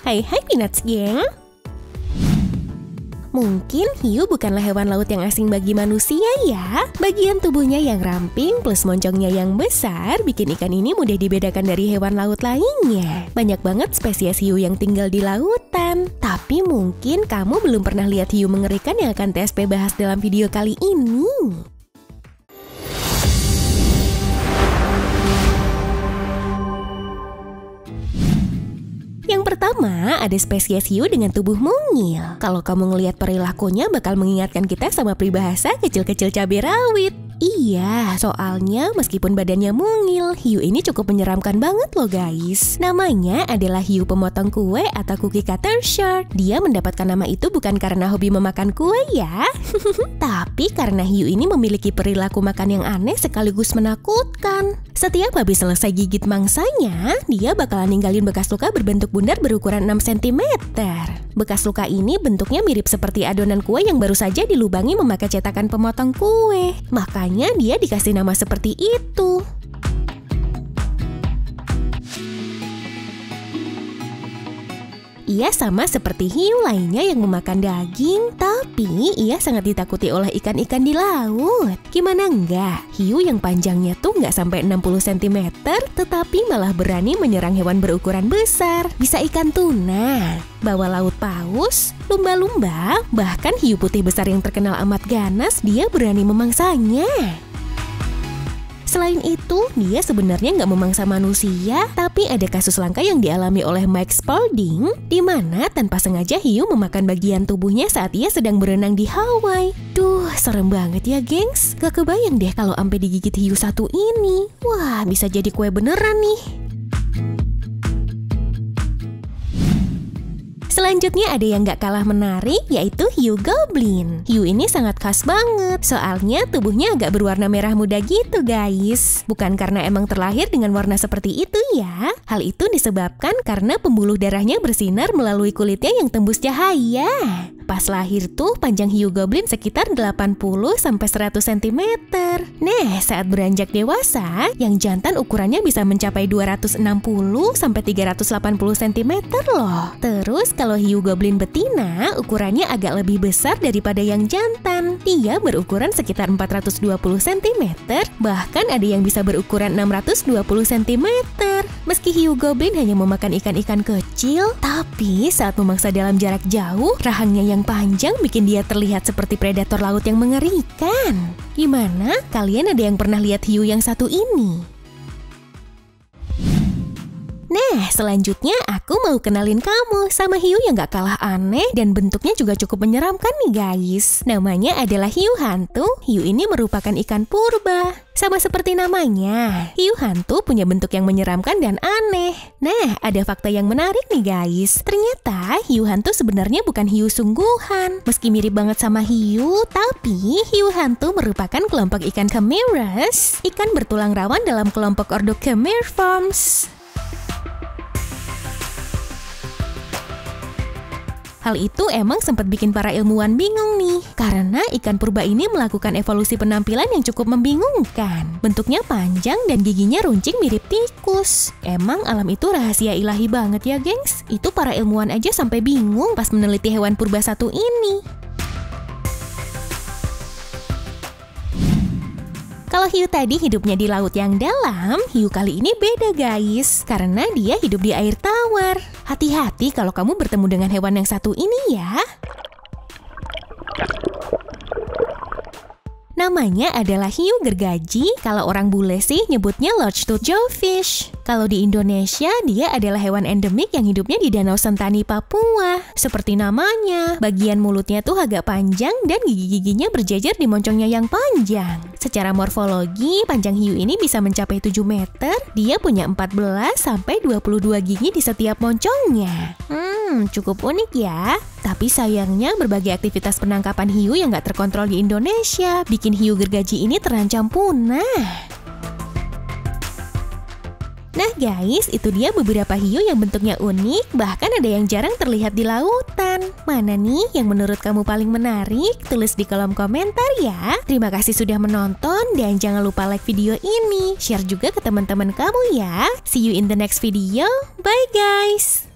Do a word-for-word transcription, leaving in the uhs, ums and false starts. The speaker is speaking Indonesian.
Hai hai Peanuts geng. Mungkin hiu bukanlah hewan laut yang asing bagi manusia ya. Bagian tubuhnya yang ramping plus moncongnya yang besar bikin ikan ini mudah dibedakan dari hewan laut lainnya. Banyak banget spesies hiu yang tinggal di lautan. Tapi mungkin kamu belum pernah lihat hiu mengerikan yang akan T S P bahas dalam video kali ini. Yang pertama, ada spesies hiu dengan tubuh mungil. Kalau kamu ngelihat perilakunya bakal mengingatkan kita sama peribahasa kecil-kecil cabai rawit. Iya, soalnya meskipun badannya mungil, hiu ini cukup menyeramkan banget loh guys. Namanya adalah hiu pemotong kue atau cookie cutter shark. Dia mendapatkan nama itu bukan karena hobi memakan kue ya, tapi karena hiu ini memiliki perilaku makan yang aneh sekaligus menakutkan. Setiap habis selesai gigit mangsanya, dia bakalan ninggalin bekas luka berbentuk bundar berukuran enam sentimeter. Bekas luka ini bentuknya mirip seperti adonan kue yang baru saja dilubangi memakai cetakan pemotong kue. Makanya dia dikasih nama seperti itu. Ia sama seperti hiu lainnya yang memakan daging, tapi ia sangat ditakuti oleh ikan-ikan di laut. Gimana enggak? Hiu yang panjangnya tuh nggak sampai enam puluh sentimeter, tetapi malah berani menyerang hewan berukuran besar. Bisa ikan tuna, bawah laut paus, lumba-lumba, bahkan hiu putih besar yang terkenal amat ganas, dia berani memangsanya. Selain itu, dia sebenarnya nggak memangsa manusia, tapi ada kasus langka yang dialami oleh Mike Spalding, di mana tanpa sengaja hiu memakan bagian tubuhnya saat ia sedang berenang di Hawaii. Duh, serem banget ya gengs. Gak kebayang deh kalau sampai digigit hiu satu ini. Wah, bisa jadi kue beneran nih. Selanjutnya ada yang gak kalah menarik, yaitu hiu goblin. Hiu ini sangat khas banget, soalnya tubuhnya agak berwarna merah muda gitu guys. Bukan karena emang terlahir dengan warna seperti itu ya. Hal itu disebabkan karena pembuluh darahnya bersinar melalui kulitnya yang tembus cahaya. Pas lahir tuh panjang hiu goblin sekitar delapan puluh sampai seratus sentimeter. Nah, saat beranjak dewasa, yang jantan ukurannya bisa mencapai dua ratus enam puluh sampai tiga ratus delapan puluh sentimeter loh. Terus kalau hiu goblin betina, ukurannya agak lebih besar daripada yang jantan. Dia berukuran sekitar empat ratus dua puluh sentimeter, bahkan ada yang bisa berukuran enam ratus dua puluh sentimeter. Meski hiu goblin hanya memakan ikan-ikan kecil, tapi saat memangsa dalam jarak jauh, rahangnya yang panjang bikin dia terlihat seperti predator laut yang mengerikan. Gimana? Kalian ada yang pernah lihat hiu yang satu ini? Nah, selanjutnya aku mau kenalin kamu sama hiu yang gak kalah aneh dan bentuknya juga cukup menyeramkan nih guys. Namanya adalah hiu hantu. Hiu ini merupakan ikan purba. Sama seperti namanya, hiu hantu punya bentuk yang menyeramkan dan aneh. Nah, ada fakta yang menarik nih guys. Ternyata hiu hantu sebenarnya bukan hiu sungguhan. Meski mirip banget sama hiu, tapi hiu hantu merupakan kelompok ikan Chimeras, ikan bertulang rawan dalam kelompok ordo Chimeriformes. Hal itu emang sempat bikin para ilmuwan bingung nih, karena ikan purba ini melakukan evolusi penampilan yang cukup membingungkan. Bentuknya panjang dan giginya runcing mirip tikus. Emang alam itu rahasia ilahi banget ya gengs. Itu para ilmuwan aja sampai bingung pas meneliti hewan purba satu ini. Kalau hiu tadi hidupnya di laut yang dalam, hiu kali ini beda guys, karena dia hidup di air tawar. Hati-hati kalau kamu bertemu dengan hewan yang satu ini ya. Namanya adalah hiu gergaji, kalau orang bule sih nyebutnya large-toothed jawfish. Kalau di Indonesia, dia adalah hewan endemik yang hidupnya di Danau Sentani, Papua. Seperti namanya, bagian mulutnya tuh agak panjang dan gigi-giginya berjejer di moncongnya yang panjang. Secara morfologi, panjang hiu ini bisa mencapai tujuh meter. Dia punya empat belas sampai dua puluh dua gigi di setiap moncongnya. Hmm, cukup unik ya. Tapi sayangnya berbagai aktivitas penangkapan hiu yang gak terkontrol di Indonesia bikin hiu gergaji ini terancam punah. Nah guys, itu dia beberapa hiu yang bentuknya unik, bahkan ada yang jarang terlihat di lautan. Mana nih yang menurut kamu paling menarik? Tulis di kolom komentar ya. Terima kasih sudah menonton dan jangan lupa like video ini. Share juga ke teman-teman kamu ya. See you in the next video. Bye guys!